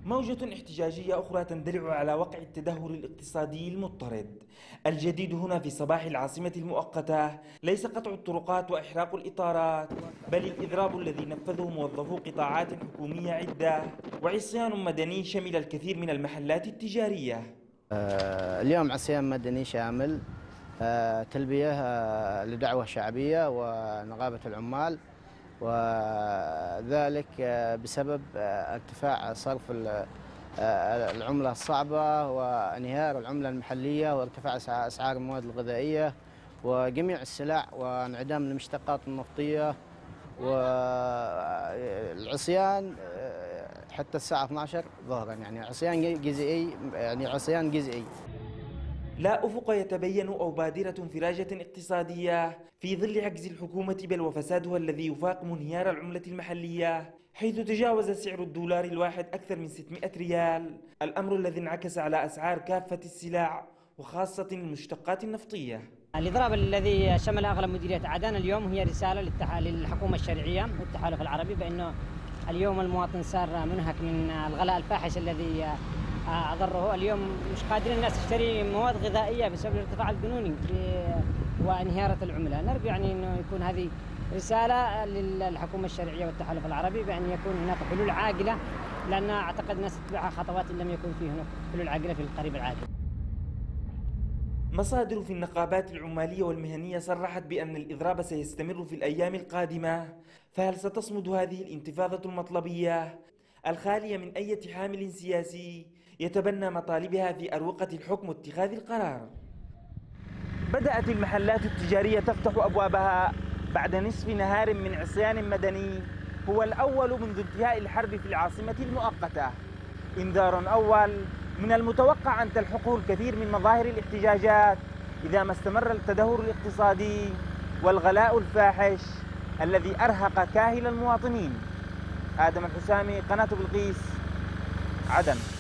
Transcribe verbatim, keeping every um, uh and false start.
موجة احتجاجية أخرى تندلع على وقع التدهور الاقتصادي المضطرد. الجديد هنا في صباح العاصمة المؤقتة ليس قطع الطرقات وإحراق الإطارات، بل الإضراب الذي نفذه موظفو قطاعات حكومية عدة، وعصيان مدني شمل الكثير من المحلات التجارية. اليوم عصيان مدني شامل تلبية لدعوة شعبية ونقابة العمال، وذلك بسبب ارتفاع صرف العملة الصعبة وانهيار العملة المحلية وارتفاع أسعار المواد الغذائية وجميع السلع وانعدام المشتقات النفطية. والعصيان حتى الساعة اثنتي عشرة ظهرا، يعني عصيان جزئي، يعني عصيان جزئي. لا أفق يتبين أو بادرة انفراجة اقتصادية في ظل عجز الحكومة بل وفسادها الذي يفاقم انهيار العملة المحلية، حيث تجاوز سعر الدولار الواحد أكثر من ستمائة ريال، الأمر الذي انعكس على أسعار كافة السلع وخاصة المشتقات النفطية. الإضراب الذي شمل أغلب مديريات عدن اليوم هي رسالة للحكومة الشرعية والتحالف العربي بأنه اليوم المواطن صار منهك من الغلاء الفاحش الذي أضره. اليوم مش قادرين الناس تشتري مواد غذائية بسبب الارتفاع الجنوني وانهيار العملة. نرجو يعني أنه يكون هذه رسالة للحكومة الشرعية والتحالف العربي بأن يكون هناك حلول عاجلة، لأن أعتقد الناس تتبعها خطوات إن لم يكن فيه هناك حلول عاجلة في القريب العاجل. مصادر في النقابات العمالية والمهنية صرحت بأن الإضراب سيستمر في الأيام القادمة، فهل ستصمد هذه الانتفاضة المطلبية الخالية من أي حامل سياسي يتبنى مطالبها في أروقة الحكم واتخاذ القرار؟ بدأت المحلات التجارية تفتح أبوابها بعد نصف نهار من عصيان مدني هو الأول منذ انتهاء الحرب في العاصمة المؤقتة. إنذار أول من المتوقع أن تلحقه الكثير من مظاهر الاحتجاجات إذا ما استمر التدهور الاقتصادي والغلاء الفاحش الذي أرهق كاهل المواطنين. آدم الحسامي، قناة بلقيس، عدن.